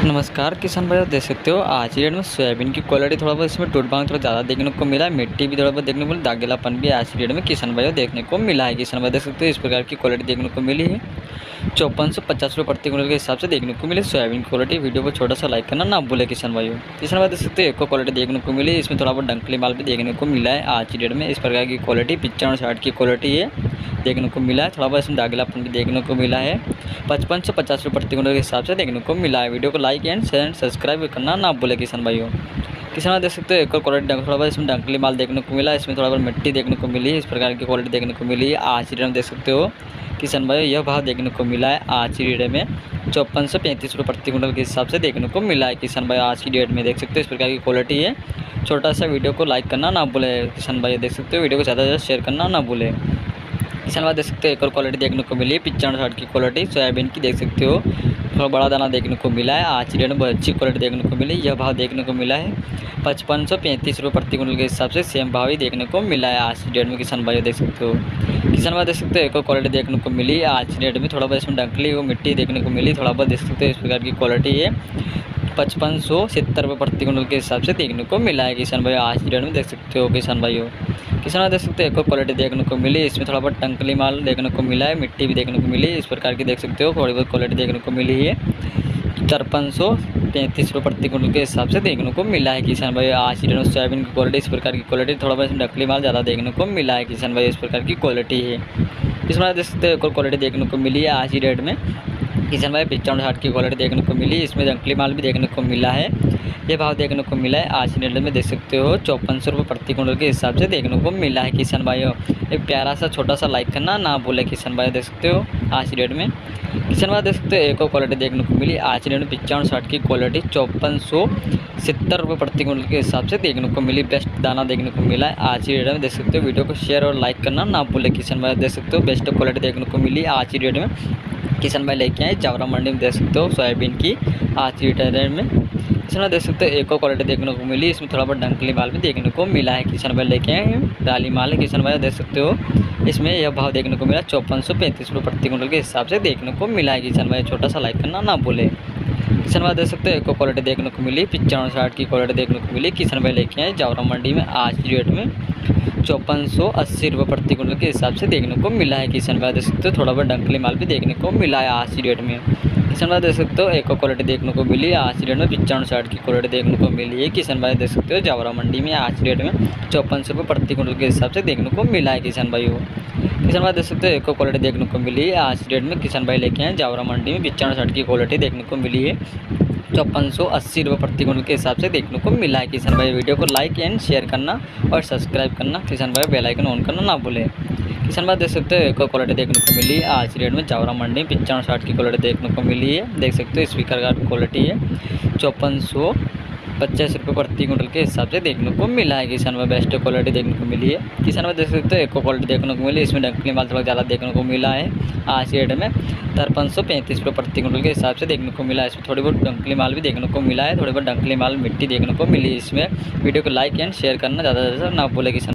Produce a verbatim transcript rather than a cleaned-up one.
नमस्कार किसान भाइयों, देख सकते हो आज की डेट में सोयाबीन की क्वालिटी थोड़ा बहुत इसमें टूट भाग थोड़ा ज़्यादा देखने को मिला है। मिट्टी भी थोड़ा बहुत देखने को मिला, दागेलापन भी आज की डेट में किसान भाइयों देखने को मिला है। किसान भाई देख सकते हो इस प्रकार की क्वालिटी देखने को मिली है। चौपन सौ पचास रुपये प्रति क्विंटल के हिसाब से देखने को मिली सोयाबीन की क्वालिटी। वीडियो को छोटा सा लाइक करना ना भूले किसान भाइयों। किसान भाई देख सकते हो एक को क्वालिटी देखने को मिली, इसमें थोड़ा बहुत डंकली माल भी देखने को मिला है। आज की डेट में इस प्रकार की क्वालिटी पिचावन साठ की क्वालिटी है देखने को मिला है। थोड़ा बहुत इसमें दागेलापन भी देखने को मिला है। पचपन से पचास रुपये प्रति क्विंटल के हिसाब से देखने को मिला है। वीडियो को like and share and subscribe करना ना भूले किसान भाइयों। किसान भाई देख सकते हो एक और क्वालिटी थोड़ा बहुत इसमें डंकली माल देखने को मिला है। इसमें थोड़ा बहुत मिट्टी देखने को मिली है। इस प्रकार की क्वालिटी देखने को मिली है। आज की डेट में देख सकते हो किसान भाई यह भाव देखने को मिला है। आज की डेट में चौपन से पैंतीस रुपये प्रति क्विंटल के हिसाब से देखने को मिला है। किसान भाई आज की डेट में देख सकते हो इस प्रकार की क्वालिटी है। छोटा सा वीडियो को लाइक करना ना भूले किसान भाई। देख सकते हो वीडियो को ज़्यादा से ज़्यादा शेयर करना ना भूले। किसान भाई देख सकते हो एक और क्वालिटी देखने को मिली है पिचावन साठ की क्वालिटी सोयाबीन की। देख सकते हो थोड़ा बड़ा दाना देखने को मिला है। आज की डेट में बहुत अच्छी क्वालिटी देखने को मिली। यह भाव देखने को मिला है पचपन सौ पैंतीस रुपये प्रति क्विंटल के हिसाब से सेम भाव ही देखने को मिला है आज की डेट में। किसान भाई देख सकते हो किसान भाई देख सकते हो एक और क्वालिटी देखने को मिली आज की डेट में। थोड़ा बहुत इसमें डंकली वो मिट्टी देखने को मिली। थोड़ा बहुत देख सकते हो इस प्रकार की क्वालिटी है। पचपन सौ सत्तर रुपये प्रति क्विंटल के हिसाब से देखने को मिला है किसान भाई आज की डेट में। देख सकते हो किसान भाइयों किसान भाई देख सकते हो एक और क्वालिटी देखने को मिली। इसमें थोड़ा बहुत टंकली माल देखने को मिला है। मिट्टी भी देखने को मिली इस प्रकार की देख सकते हो थोड़ी बहुत क्वालिटी देखने को मिली है। तिरपन सौ पैंतीस रुपये प्रति क्विंटल के हिसाब से देखने को मिला है किसान भाई आज की डेट में। सोयाबीन की क्वालिटी इस प्रकार की क्वालिटी थोड़ा बहुत डंकली माल ज़्यादा देखने को मिला है किसान भाई। इस प्रकार की क्वालिटी है। किसान भाई देख सकते हो एक और क्वालिटी देखने को मिली है आज की डेट में। किसान भाई पिचावन साठ की क्वालिटी देखने को मिली। इसमें डंकली माल भी देखने को मिला है। ये भाव देखने को मिला है आज की डेट में। देख सकते हो चौपन सौ रुपये प्रति क्विंटल के हिसाब से देखने को मिला है किसान भाइयों। एक प्यारा सा छोटा सा लाइक करना ना भूले किसान भाई। देख सकते हो आज की डेट में किसान भाई देख सकते हो एक और क्वालिटी देखने को मिली आज की डेट में पिचावन साठ की क्वालिटी चौपन सौ सत्तर रुपये प्रति क्विंटल के हिसाब से देखने को मिली। बेस्ट दाना देखने को मिला है आज की डेट में। देख सकते हो वीडियो को शेयर और लाइक करना ना भूले किसान भाई। देख सकते हो बेस्ट क्वालिटी देखने को मिली आज की डेट में। किसान भाई लेके आए जावरा मंडी में। देख सकते हो सोयाबीन की आज की डेट में। किसान भाई देख सकते हो एक और क्वालिटी देखने को मिली। इसमें थोड़ा बहुत डंकली माल भी देखने को मिला है। किसान भाई लेके आए डाली माल है किसान भाई। देख सकते हो इसमें यह भाव देखने को मिला चौपन सौ पैंतीस रुपये प्रति क्विंटल के हिसाब से देखने को मिला है किसान भाई। छोटा सा लाइक करना ना भूले किसान भाई। देख सकते हो एक और क्वालिटी देखने को मिली पिचावन साठ की क्वालिटी देखने को मिली। किसान भाई लेके आए जावरा मंडी में आज की डेट में चौपन सौ अस्सी रुपये प्रति क्विंटल के हिसाब से देखने को मिला है किसान भाई। देख सकते हो थोड़ा बहुत डंकली माल भी देखने को मिला है आज की डेट में। किसान भाई देख सकते हो एक और क्वालिटी देखने को मिली आज की डेट में पिचावन साठ की क्वालिटी देखने को मिली है किसान भाई। देख सकते हो जावरा मंडी में आज की डेट में चौपन सौ रुपये प्रति क्विंटल के हिसाब से देखने को मिला है किसान भाइयों। किसान भाई देख सकते हो एक और क्वालिटी देखने को मिली है आज की डेट में। किसान भाई लेके आए जावरा मंडी में पिचावन साठ की क्वालिटी देखने को मिली है चौपन सौ अस्सी रुपये प्रति क्विंटल के हिसाब से देखने को मिला है किसान भाई। वीडियो को लाइक एंड शेयर करना और सब्सक्राइब करना किसान भाई। बेल आइकन ऑन करना ना भूलें। किसान भाई देख सकते हो एक और क्वालिटी देखने को मिली है आज की डेट में। जावरा मंडी में पिचावन साठ की क्वालिटी देखने को मिली है। देख सकते हो स्पीकर का क्वालिटी है चौपन सौ पचास रुपये प्रति क्विंटल के हिसाब से देखने को मिला है किसान भाई। बेस्ट क्वालिटी देखने को मिली है किसान भाई। देख सकते हो एक और क्वालिटी देखने को मिली। इसमें डंकली माल थोड़ा ज़्यादा देखने को मिला है आज की डेट में। तिरपन सौ पैंतीस रुपये प्रति क्विंटल के हिसाब से देखने को मिला है। इसमें थोड़ी बहुत डंकली माल भी देखने को मिला है। थोड़ी बहुत डंकली माल मिट्टी देखने को मिली। इसमें वीडियो को लाइक एंड शेयर करना ज़्यादा से ज़्यादा ना भूले किसान।